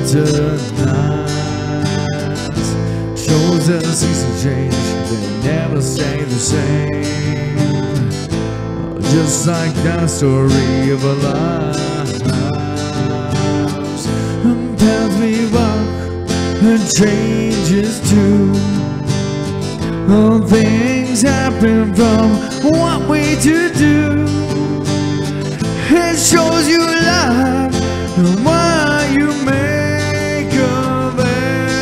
winter nights. Shows the seasons change, they never stay the same. Just like the story of our lives. And paths we walk and changes too. All things happen from what we do. It shows you life and what you make of it.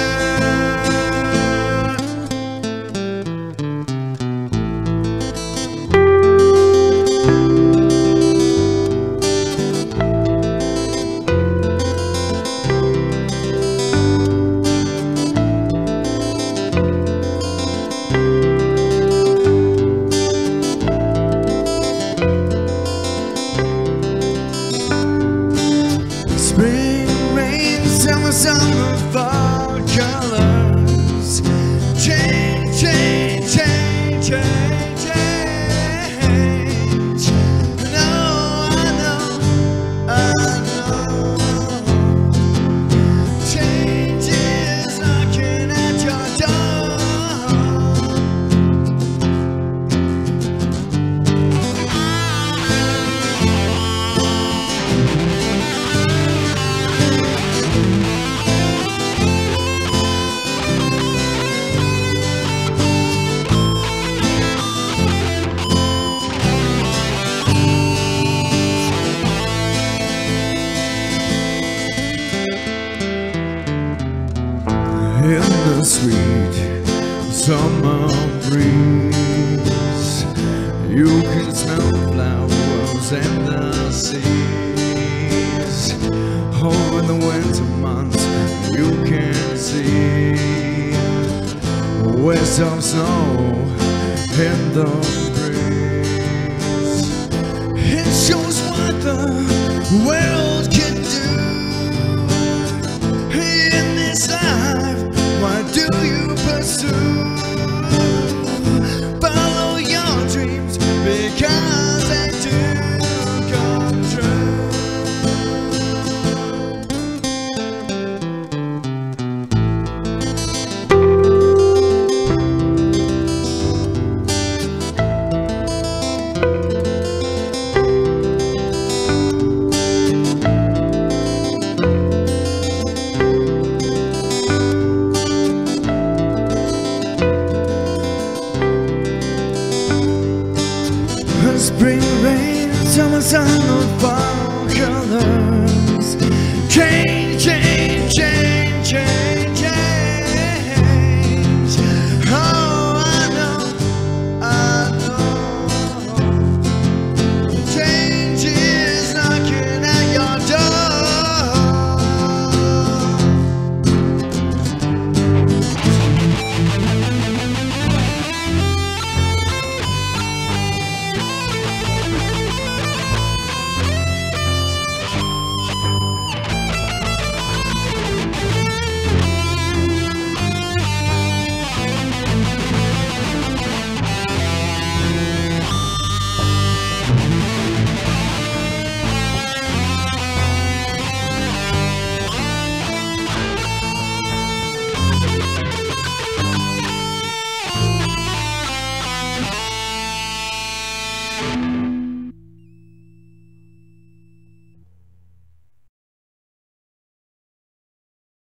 Spring, rain, summer, summer, fall colors. Change, change, change, change, change. No, I know, I know. Change is knocking at your door. In the sweet summer breeze, you can smell the flowers and the seas. Over the winter months, you can see waves of snow in the breeze. It shows what the world